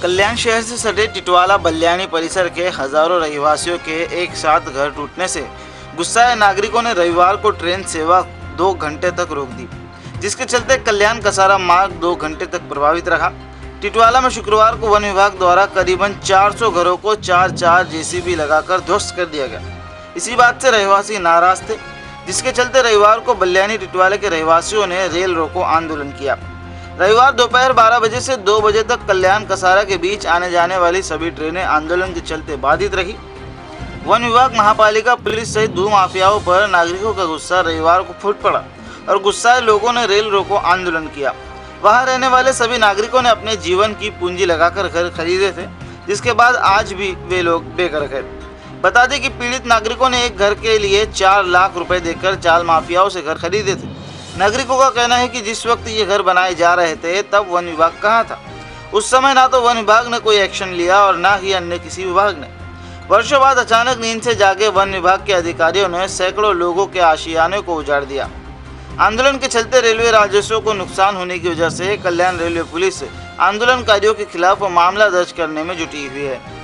कल्याण शहर से सटे टिटवाला बल्याणी परिसर के हजारों रहवासियों के एक साथ घर टूटने से गुस्साए नागरिकों ने रविवार को ट्रेन सेवा 2 घंटे तक रोक दी, जिसके चलते कल्याण कसारा मार्ग 2 घंटे तक प्रभावित रहा। टिटवाला में शुक्रवार को वन विभाग द्वारा करीबन 400 घरों को 4 जेसीबी लगाकर ध्वस्त कर दिया गया। इसी बात से रहवासी नाराज थे, जिसके चलते रविवार को बल्याणी टिटवाला के रहवासियों ने रेल रोको आंदोलन किया। रविवार दोपहर 12 बजे से 2 बजे तक कल्याण कसारा के बीच आने जाने वाली सभी ट्रेनें आंदोलन के चलते बाधित रही। वन विभाग, महापालिका, पुलिस सहित भू माफियाओं पर नागरिकों का गुस्सा रविवार को फूट पड़ा और गुस्साए लोगों ने रेल रोको आंदोलन किया। वहां रहने वाले सभी नागरिकों ने अपने जीवन की पूंजी लगाकर घर खरीदे थे, जिसके बाद आज भी वे लोग बेघर गए। बता दें कि पीड़ित नागरिकों ने एक घर के लिए 4 लाख रुपए देकर जाल माफियाओं से घर खरीदे थे। नागरिकों का कहना है कि जिस वक्त ये घर बनाए जा रहे थे तब वन विभाग कहाँ था। उस समय ना तो वन विभाग ने कोई एक्शन लिया और ना ही अन्य किसी विभाग ने। वर्षों बाद अचानक नींद से जागे वन विभाग के अधिकारियों ने सैकड़ों लोगों के आशियाने को उजाड़ दिया। आंदोलन के चलते रेलवे राजस्व को नुकसान होने की वजह से कल्याण रेलवे पुलिस आंदोलनकारियों के खिलाफ मामला दर्ज करने में जुटी हुई है।